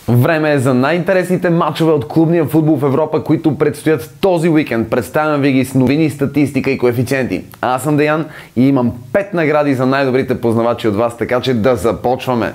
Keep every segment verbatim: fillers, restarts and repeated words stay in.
Време е за най-интересните матчове от клубния футбол в Европа, които предстоят този уикенд. Представям ви ги с новини, статистика и коефициенти. Аз съм Деян и имам пет награди за най-добрите познавачи от вас, така че да започваме!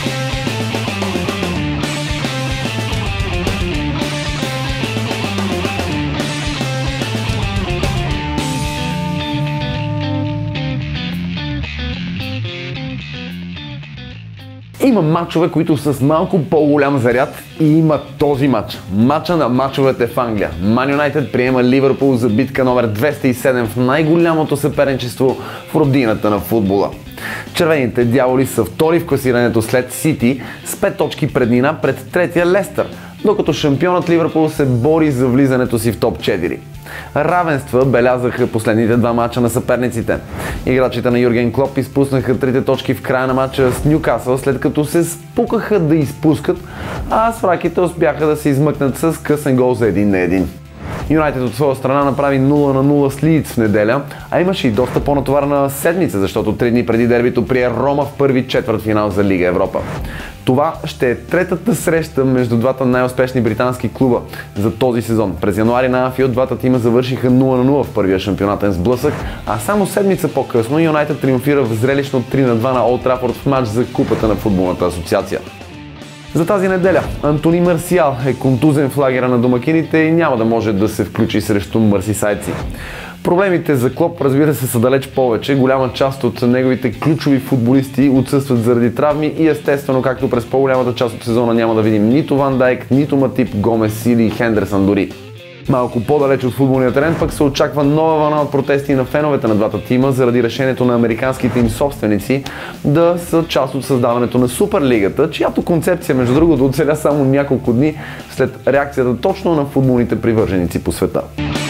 Има матчове, които са с малко по-голям заряд и има този матч. Матча на матчовете в Англия. Ман Юнайтед приема Ливърпул за битка номер двеста и седем в най-голямото съперничество в родината на футбола. Червените дяволи са втори в класирането след Сити с пет точки преднина пред третия Лестър, докато шампионът Ливърпул се бори за влизането си в топ четири. Равенства белязаха последните два мача на съперниците. Играчите на Юрген Клоп изпуснаха трите точки в края на мача с Нюкасъл, след като се спукаха да изпускат, а свраките успяха да се измъкнат с късен гол за един на един. Юнайтед от своя страна направи нула на нула с Лийдс в неделя, а имаше и доста по-натоварна седмица, защото три дни преди дербито прие Рома в първи четвъртфинал за Лига Европа. Това ще е третата среща между двата най-успешни британски клуба за този сезон. През януари на Анфилд двата тима завършиха нула на нула в първия шампионатен сблъсък, а само седмица по-късно Юнайтед триумфира в зрелищно три на два на Олд Трафорд в матч за купата на футболната асоциация. За тази неделя Антони Марсиал е контузен в лагера на домакините и няма да може да се включи срещу мърсисайдци. Проблемите за Клоп, разбира се, са далеч повече. Голяма част от неговите ключови футболисти отсъстват заради травми и естествено, както през по-голямата част от сезона няма да видим нито Ван Дайк, нито Матип, Гомес или Хендерсън дори. Малко по-далеч от футболния терен пък се очаква нова вълна от протести на феновете на двата тима заради решението на американските им собственици да са част от създаването на Суперлигата, чиято концепция, между другото, оцеля само няколко дни след реакцията точно на футболните привърженици по света.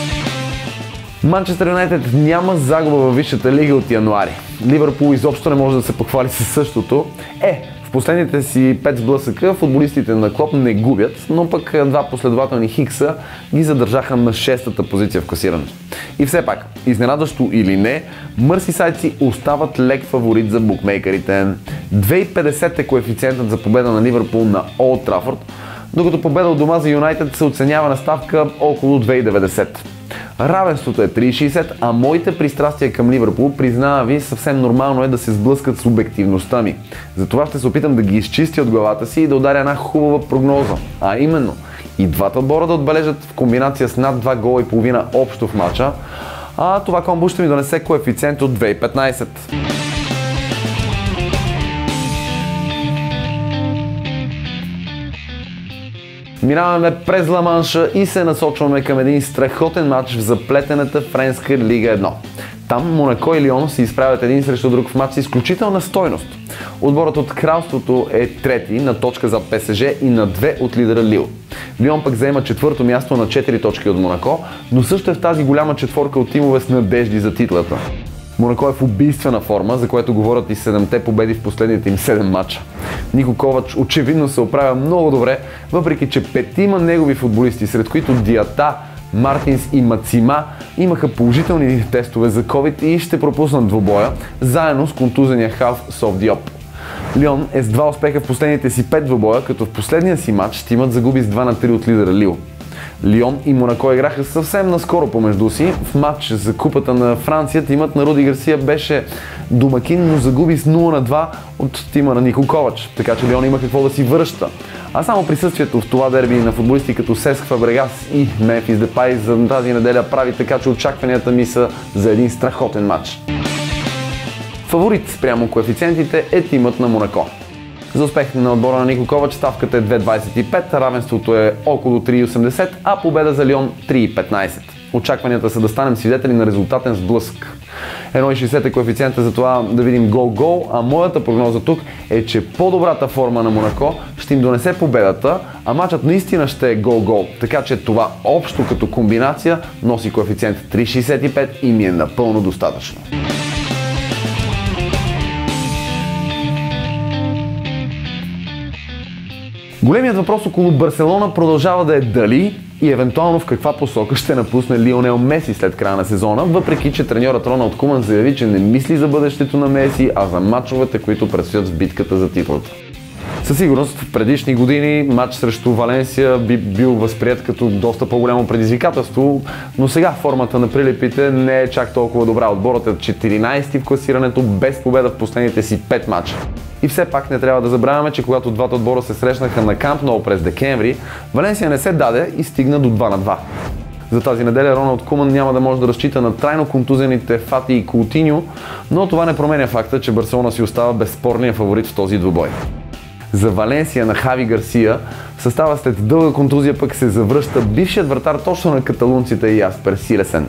Манчестър Юнайтед няма загуба във висшата лига от януари. Ливърпул изобщо не може да се похвали със същото. Е, в последните си пет сблъсъка футболистите на Клоп не губят, но пък два последователни хикса ги задържаха на шестата позиция в класирането. И все пак, изненадващо или не, мърсисайдци остават лек фаворит за букмейкерите. две и петдесет е коефициентът за победа на Ливърпул на Олд Трафорд, докато победа от дома за Юнайтед се оценява на ставка около две и деветдесет. Равенството е три и шейсет, а моите пристрастия към Ливърпул, признава ви, съвсем нормално е да се сблъскат с обективността ми. Затова ще се опитам да ги изчистя от главата си и да ударя една хубава прогноза. А именно, и двата отбора да отбележат в комбинация с над два гола и половина общо в матча, а това комбо ще ми донесе коефициент от две и петнайсет. Минаваме през Ла-Манша и се насочваме към един страхотен матч в заплетената френска Лига едно. Там Монако и Лион се изправят един срещу друг в матч с изключителна стойност. Отборът от кралството е трети на точка за ПСЖ и на две от лидера Лил. Лион пък заема четвърто място на четири точки от Монако, но също е в тази голяма четворка от тимове с надежди за титлата. Монако е в убийствена форма, за което говорят и седемте победи в последните им седем матча. Нико Ковач очевидно се оправя много добре, въпреки че петима негови футболисти, сред които Диата, Мартинс и Мацима, имаха положителни тестове за ковид и ще пропуснат двубоя, заедно с контузения халф Соф Диоп. Лион е с два успеха в последните си пет двубоя, като в последния си матч тимът загуби с два на три от лидера Лил. Лион и Монако играха съвсем наскоро помежду си. В матч за купата на Франция тимът на Руди Гарсия беше домакин, но загуби с нула на два от тима на Нико Ковач, така че Лион има какво да си връща. А само присъствието в това дерби на футболисти като Сеск Фабрегас и Мемфис Депай за тази неделя прави така, че очакванията ми са за един страхотен матч. Фаворит спрямо коефициентите е тимът на Монако. За успех на отбора на Нико Ковач ставката е две двайсет и пет, равенството е около три и осемдесет, а победа за Лион три и петнайсет. Очакванията са да станем свидетели на резултатен сблъсък. едно и шейсет е коефициента за това да видим гол-гол, а моята прогноза тук е, че по-добрата форма на Монако ще им донесе победата, а матчът наистина ще е гол-гол. Така че това общо като комбинация носи коефициент три шейсет и пет и ми е напълно достатъчно. Големият въпрос около Барселона продължава да е дали и евентуално в каква посока ще напусне Лионел Меси след края на сезона, въпреки че треньорът Роналд Куман заяви, че не мисли за бъдещето на Меси, а за мачовете, които предстоят в битката за титлата. Със сигурност в предишни години матч срещу Валенсия би бил възприет като доста по-голямо предизвикателство, но сега формата на прилепите не е чак толкова добра. Отборът е четиринайсети в класирането без победа в последните си пет мача. И все пак не трябва да забравяме, че когато двата отбора се срещнаха на Камп Ноу през декември, Валенсия не се даде и стигна до два на два. За тази неделя Роналд Куман няма да може да разчита на трайно контузените Фати и Каутиньо, но това не променя факта, че Барселона си остава безспорния фаворит в този двубой. За Валенсия на Хави Гарсия в състава след дълга контузия пък се завръща бившият вратар точно на каталунците и Яспер Силесен.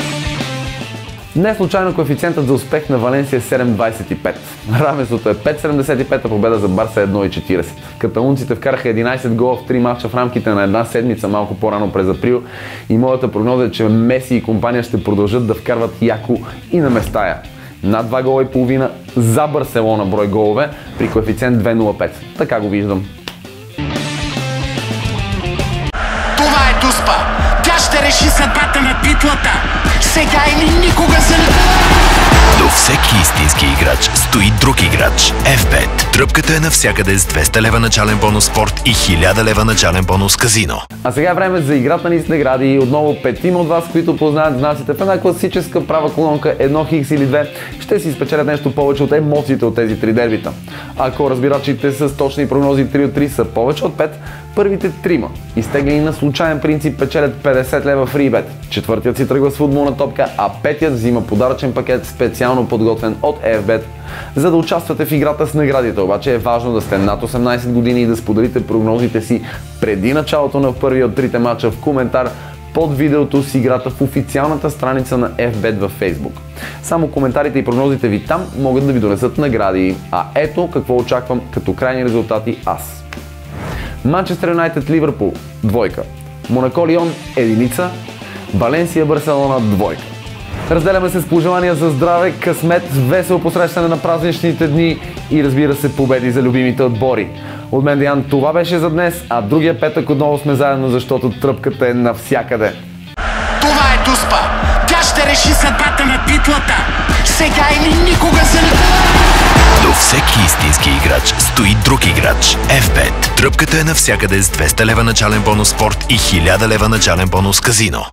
Не случайно коефициентът за успех на Валенсия е седем цяло двайсет и пет. Равенството е пет цяло седемдесет и пет, а победа за Барса е едно цяло четирийсет. Каталунците вкараха единайсет гола в три мача в рамките на една седмица малко по-рано през април и моята прогноза е, че Меси и компания ще продължат да вкарват яко и на Местая. Над два гола и половина за Барселона брой голове при коефициент две цяло нула пет. Така го виждам. Това е Дуспа. Тя ще реши съдбата на титлата. Сега или никога за До всеки истински играч стои друг играч. еф бет. Тръпката е навсякъде с двеста лева начален бонус спорт и хиляда лева начален бонус казино. А сега е време за играта ни с награди. Отново петима от вас, които познават знаците в една класическа права колонка едно хикс или две, ще си спечелят нещо повече от емоциите от тези три дербита. Ако разбирачите с точни прогнози три от три са повече от пет, първите трима, изтеглени на случайен принцип, печелят петдесет лева фрибет. Четвъртият си тръгва с футболна топка, а петият взима подаръчен пакет, специално подготвен от еф бет. За да участвате в играта с наградите, обаче е важно да сте над осемнайсет години и да споделите прогнозите си преди началото на първия от трите мача в коментар под видеото с играта в официалната страница на еф бет във Facebook. Само коментарите и прогнозите ви там могат да ви донесат награди, а ето какво очаквам като крайни резултати аз. Манчестър Юнайтед Ливърпул – двойка. Монако Лион – единица. Валенсия Барселона – двойка. Разделяме се с пожелания за здраве, късмет, весело посрещане на празничните дни и разбира се победи за любимите отбори. От мен Диан това беше за днес, а другия петък отново сме заедно, защото тръпката е навсякъде. Това е Дуспа. Тя ще реши съдбата на титлата. Сега или никога за До всеки истински играч стои друг играч. еф бет. Тръпката е навсякъде с двеста лева начален бонус спорт и хиляда лева начален бонус казино.